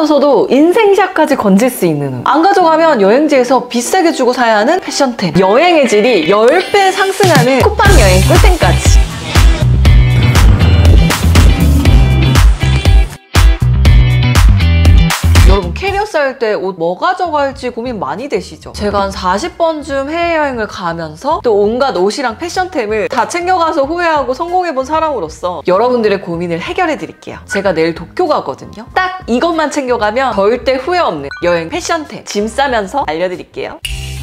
가져가면서도 인생샷까지 건질 수 있는 옷. 안 가져가면 여행지에서 비싸게 주고 사야 하는 패션템. 여행의 질이 10배 상승하는 쿠팡 여행 꿀템까지. 여러분, 캐리어 쌓일 때 옷 뭐 가져갈지 고민 많이 되시죠? 제가 한 40번쯤 해외여행을 가면서 또 온갖 옷이랑 패션템을 다 챙겨가서 후회하고 성공해본 사람으로서 여러분들의 고민을 해결해드릴게요. 제가 내일 도쿄 가거든요. 딱 이것만 챙겨가면 절대 후회 없는 여행 패션템 짐 싸면서 알려드릴게요.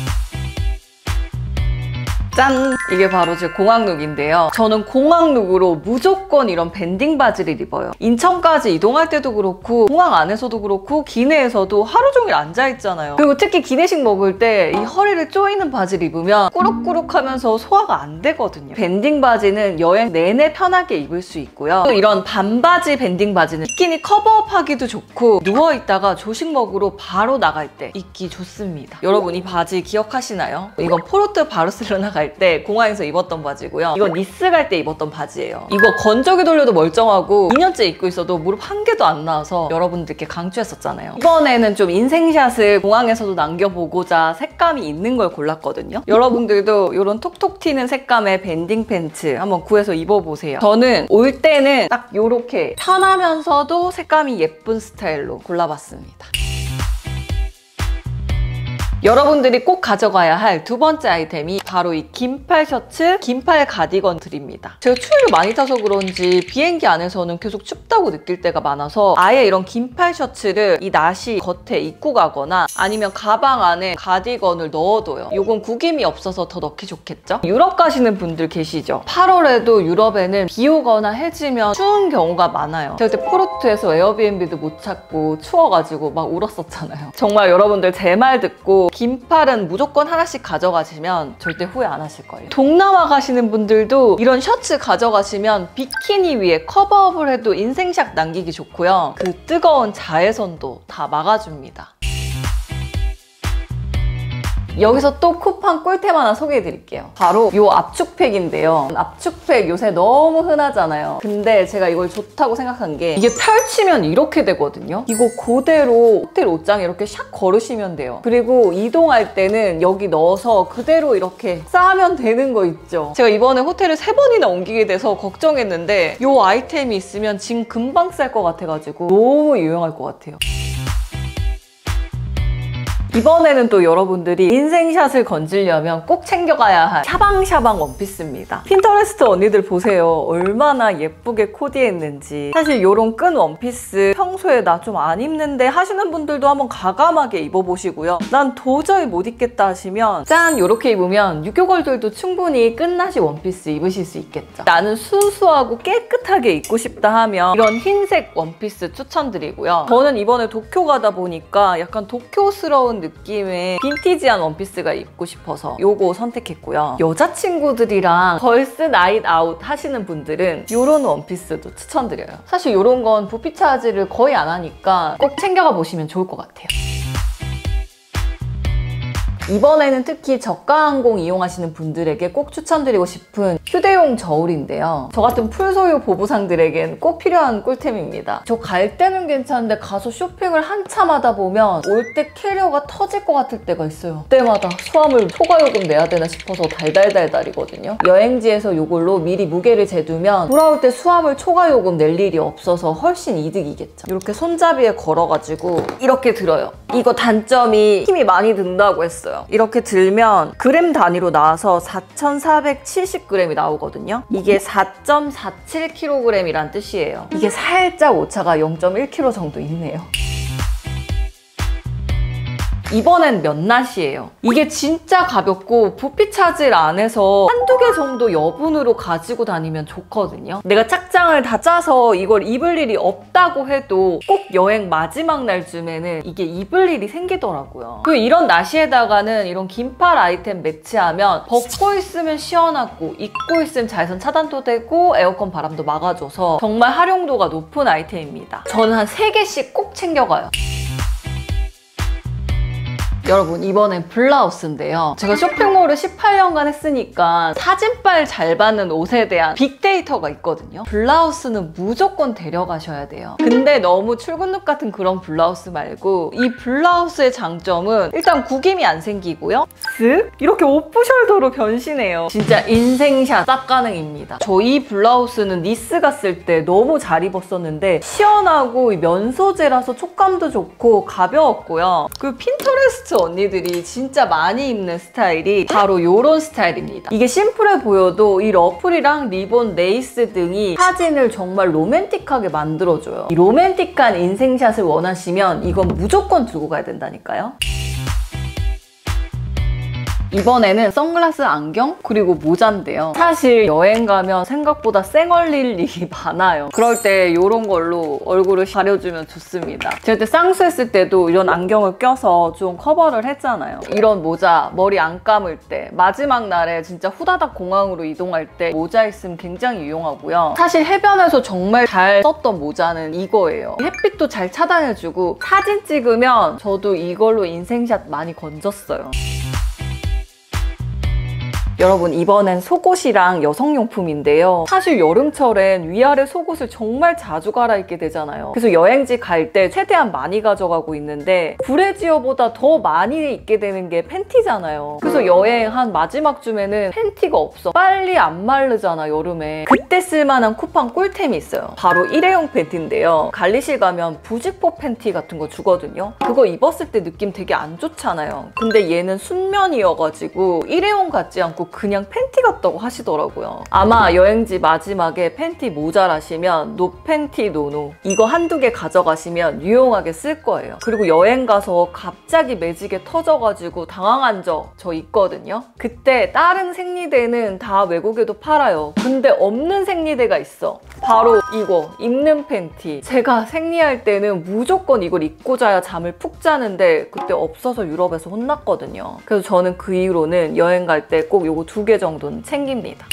짠! 이게 바로 제 공항룩인데요. 저는 공항룩으로 무조건 이런 밴딩 바지를 입어요. 인천까지 이동할 때도 그렇고 공항 안에서도 그렇고 기내에서도 하루 종일 앉아있잖아요. 그리고 특히 기내식 먹을 때 이 허리를 조이는 바지를 입으면 꾸룩꾸룩하면서 소화가 안 되거든요. 밴딩 바지는 여행 내내 편하게 입을 수 있고요. 또 이런 반바지 밴딩 바지는 비키니 커버업하기도 좋고 누워있다가 조식 먹으러 바로 나갈 때 입기 좋습니다. 여러분, 이 바지 기억하시나요? 이건 포르투 바르셀로나 갈 때 공항에서 입었던 바지고요. 이건 니스 갈 때 입었던 바지예요. 이거 건조기 돌려도 멀쩡하고 2년째 입고 있어도 무릎 한 개도 안 나와서 여러분들께 강추했었잖아요. 이번에는 좀 인생샷을 공항에서도 남겨보고자 색감이 있는 걸 골랐거든요. 여러분들도 이런 톡톡 튀는 색감의 밴딩 팬츠 한번 구해서 입어보세요. 저는 올 때는 딱 이렇게 편하면서도 색감이 예쁜 스타일로 골라봤습니다. 여러분들이 꼭 가져가야 할 두 번째 아이템이 바로 이 긴팔 셔츠, 긴팔 가디건들입니다. 제가 추위를 많이 타서 그런지 비행기 안에서는 계속 춥다고 느낄 때가 많아서 아예 이런 긴팔 셔츠를 이 나시 겉에 입고 가거나 아니면 가방 안에 가디건을 넣어둬요. 이건 구김이 없어서 더 넣기 좋겠죠? 유럽 가시는 분들 계시죠? 8월에도 유럽에는 비 오거나 해지면 추운 경우가 많아요. 제가 그때 포르투에서 에어비앤비도 못 찾고 추워가지고 막 울었었잖아요. 정말 여러분들 제 말 듣고 긴팔은 무조건 하나씩 가져가시면 절대 후회 안 하실 거예요. 동남아 가시는 분들도 이런 셔츠 가져가시면 비키니 위에 커버업을 해도 인생샷 남기기 좋고요. 그 뜨거운 자외선도 다 막아줍니다. 여기서 또 쿠팡 꿀템 하나 소개해드릴게요. 바로 이 압축팩인데요. 압축팩 요새 너무 흔하잖아요. 근데 제가 이걸 좋다고 생각한 게 이게 펼치면 이렇게 되거든요. 이거 그대로 호텔 옷장에 이렇게 샥 걸으시면 돼요. 그리고 이동할 때는 여기 넣어서 그대로 이렇게 싸면 되는 거 있죠. 제가 이번에 호텔을 3번이나 옮기게 돼서 걱정했는데 이 아이템이 있으면 짐 금방 쌀 것 같아가지고 너무 유용할 것 같아요. 이번에는 또 여러분들이 인생샷을 건지려면 꼭 챙겨가야 할 샤방샤방 원피스입니다. 핀터레스트 언니들 보세요. 얼마나 예쁘게 코디했는지. 사실 이런 끈 원피스 평소에 나 좀 안 입는데 하시는 분들도 한번 과감하게 입어보시고요. 난 도저히 못 입겠다 하시면 짠! 이렇게 입으면 유교걸들도 충분히 끈나시 원피스 입으실 수 있겠죠. 나는 수수하고 깨끗하게 입고 싶다 하면 이런 흰색 원피스 추천드리고요. 저는 이번에 도쿄 가다 보니까 약간 도쿄스러운 느낌의 빈티지한 원피스가 입고 싶어서 요거 선택했고요. 여자친구들이랑 걸스 나잇 아웃 하시는 분들은 이런 원피스도 추천드려요. 사실 이런 건 부피 차지를 거의 안 하니까 꼭 챙겨가 보시면 좋을 것 같아요. 이번에는 특히 저가항공 이용하시는 분들에게 꼭 추천드리고 싶은 휴대용 저울인데요. 저 같은 풀소유 보부상들에겐 꼭 필요한 꿀템입니다. 저 갈 때는 괜찮은데 가서 쇼핑을 한참 하다 보면 올 때 캐리어가 터질 것 같을 때가 있어요. 그때마다 수화물 초과요금 내야 되나 싶어서 달달달달이거든요. 여행지에서 이걸로 미리 무게를 재두면 돌아올 때 수화물 초과요금 낼 일이 없어서 훨씬 이득이겠죠. 이렇게 손잡이에 걸어가지고 이렇게 들어요. 이거 단점이 힘이 많이 든다고 했어요. 이렇게 들면 그램 단위로 나와서 4,470g이 나오거든요. 이게 4.47kg이란 뜻이에요. 이게 살짝 오차가 0.1kg 정도 있네요. 이번엔 몇낫이에요. 이게 진짜 가볍고 부피 차지를 안 해서 한두 개 정도 여분으로 가지고 다니면 좋거든요. 내가 착장을 다 짜서 이걸 입을 일이 없다고 해도 꼭 여행 마지막 날쯤에는 이게 입을 일이 생기더라고요. 그리고 이런 나시에다가는 이런 긴팔 아이템 매치하면 벗고 있으면 시원하고 입고 있으면 자외선 차단도 되고 에어컨 바람도 막아줘서 정말 활용도가 높은 아이템입니다. 저는 한 3개씩 꼭 챙겨가요. 여러분, 이번엔 블라우스인데요. 제가 쇼핑몰을 18년간 했으니까 사진빨 잘 받는 옷에 대한 빅데이터가 있거든요. 블라우스는 무조건 데려가셔야 돼요. 근데 너무 출근룩 같은 그런 블라우스 말고 이 블라우스의 장점은 일단 구김이 안 생기고요. 쓱 이렇게 오프숄더로 변신해요. 진짜 인생샷 쌉 가능입니다. 저 이 블라우스는 니스 갔을 때 너무 잘 입었었는데 시원하고 면 소재라서 촉감도 좋고 가벼웠고요. 그 핀터레스트 언니들이 진짜 많이 입는 스타일이 바로 이런 스타일입니다. 이게 심플해 보여도 이 러플이랑 리본, 레이스 등이 사진을 정말 로맨틱하게 만들어줘요. 이 로맨틱한 인생샷을 원하시면 이건 무조건 들고 가야 된다니까요. 이번에는 선글라스, 안경, 그리고 모자인데요. 사실 여행 가면 생각보다 쌩얼릴 일이 많아요. 그럴 때 이런 걸로 얼굴을 가려주면 좋습니다. 제가 그때 쌍수했을 때도 이런 안경을 껴서 좀 커버를 했잖아요. 이런 모자, 머리 안 감을 때, 마지막 날에 진짜 후다닥 공항으로 이동할 때 모자 있으면 굉장히 유용하고요. 사실 해변에서 정말 잘 썼던 모자는 이거예요. 햇빛도 잘 차단해주고 사진 찍으면 저도 이걸로 인생샷 많이 건졌어요. 여러분, 이번엔 속옷이랑 여성용품인데요. 사실 여름철엔 위아래 속옷을 정말 자주 갈아입게 되잖아요. 그래서 여행지 갈 때 최대한 많이 가져가고 있는데 브래지어보다 더 많이 입게 되는 게 팬티잖아요. 그래서 여행 한 마지막 쯤에는 팬티가 없어. 빨리 안 마르잖아, 여름에. 그때 쓸만한 쿠팡 꿀템이 있어요. 바로 일회용 팬티인데요. 관리실 가면 부직포 팬티 같은 거 주거든요. 그거 입었을 때 느낌 되게 안 좋잖아요. 근데 얘는 순면이어가지고 일회용 같지 않고 그냥 팬티 같다고 하시더라고요. 아마 여행지 마지막에 팬티 모자라시면 노 팬티 노노 이거 한두 개 가져가시면 유용하게 쓸 거예요. 그리고 여행 가서 갑자기 매직에 터져가지고 당황한 적 저 있거든요. 그때 다른 생리대는 다 외국에도 팔아요. 근데 없는 생리대가 있어. 바로 이거, 입는 팬티. 제가 생리할 때는 무조건 이걸 입고 자야 잠을 푹 자는데 그때 없어서 유럽에서 혼났거든요. 그래서 저는 그 이후로는 여행 갈 때 꼭 이거 2개 정도는 챙깁니다.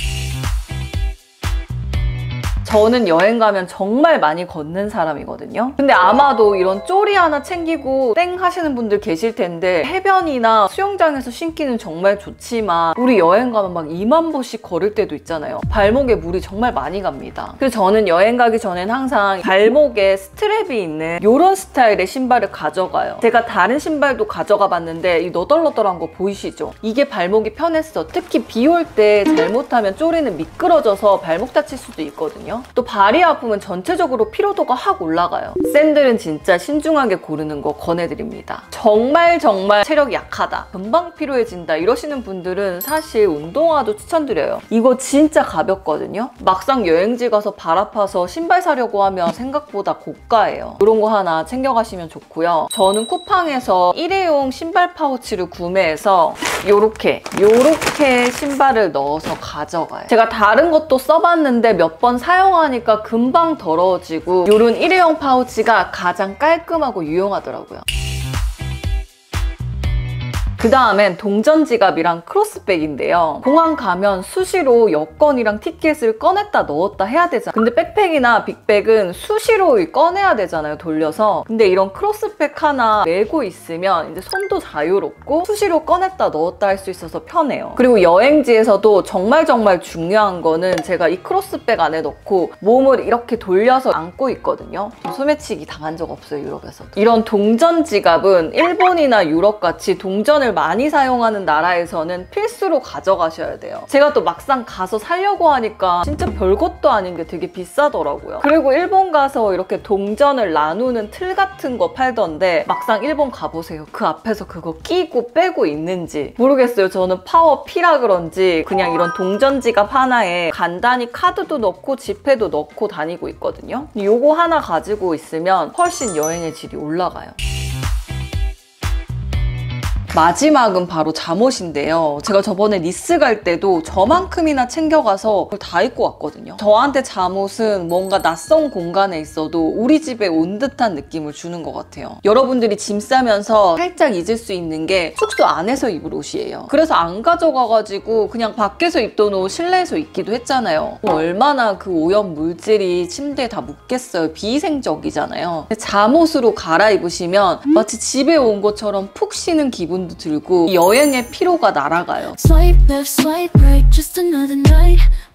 저는 여행 가면 정말 많이 걷는 사람이거든요. 근데 아마도 이런 쪼리 하나 챙기고 땡 하시는 분들 계실 텐데 해변이나 수영장에서 신기는 정말 좋지만 우리 여행 가면 막 2만 보씩 걸을 때도 있잖아요. 발목에 물이 정말 많이 갑니다. 그래서 저는 여행 가기 전엔 항상 발목에 스트랩이 있는 이런 스타일의 신발을 가져가요. 제가 다른 신발도 가져가 봤는데 이 너덜너덜한 거 보이시죠? 이게 발목이 편했어. 특히 비 올 때 잘못하면 쪼리는 미끄러져서 발목 다칠 수도 있거든요. 또 발이 아프면 전체적으로 피로도가 확 올라가요. 샌들은 진짜 신중하게 고르는 거 권해드립니다. 정말 체력이 약하다, 금방 피로해진다 이러시는 분들은 사실 운동화도 추천드려요. 이거 진짜 가볍거든요. 막상 여행지 가서 발 아파서 신발 사려고 하면 생각보다 고가예요. 이런 거 하나 챙겨가시면 좋고요. 저는 쿠팡에서 일회용 신발 파우치를 구매해서 요렇게 신발을 넣어서 가져가요. 제가 다른 것도 써봤는데 몇 번 사용하니까 금방 더러워지고 이런 일회용 파우치가 가장 깔끔하고 유용하더라고요. 그 다음엔 동전 지갑이랑 크로스백인데요. 공항 가면 수시로 여권이랑 티켓을 꺼냈다 넣었다 해야 되잖아요. 근데 백팩이나 빅백은 수시로 꺼내야 되잖아요, 돌려서. 근데 이런 크로스백 하나 메고 있으면 이제 손도 자유롭고 수시로 꺼냈다 넣었다 할 수 있어서 편해요. 그리고 여행지에서도 정말 중요한 거는 제가 이 크로스백 안에 넣고 몸을 이렇게 돌려서 안고 있거든요. 소매치기 당한 적 없어요, 유럽에서도. 이런 동전 지갑은 일본이나 유럽같이 동전을 많이 사용하는 나라에서는 필수로 가져가셔야 돼요. 제가 또 막상 가서 사려고 하니까 진짜 별것도 아닌 게 되게 비싸더라고요. 그리고 일본 가서 이렇게 동전을 나누는 틀 같은 거 팔던데 막상 일본 가보세요. 그 앞에서 그거 끼고 빼고 있는지 모르겠어요. 저는 파워 P라 그런지 그냥 이런 동전 지갑 하나에 간단히 카드도 넣고 지폐도 넣고 다니고 있거든요. 요거 하나 가지고 있으면 훨씬 여행의 질이 올라가요. 마지막은 바로 잠옷인데요. 제가 저번에 니스 갈 때도 저만큼이나 챙겨가서 그걸 다 입고 왔거든요. 저한테 잠옷은 뭔가 낯선 공간에 있어도 우리 집에 온 듯한 느낌을 주는 것 같아요. 여러분들이 짐 싸면서 살짝 잊을 수 있는 게 숙소 안에서 입을 옷이에요. 그래서 안 가져가가지고 그냥 밖에서 입던 옷 실내에서 입기도 했잖아요. 얼마나 그 오염 물질이 침대에 다 묻겠어요. 비위생적이잖아요. 잠옷으로 갈아입으시면 마치 집에 온 것처럼 푹 쉬는 기분 기분도 들고 이 여행의 피로가 날아가요. Swipe left, swipe right, just another night.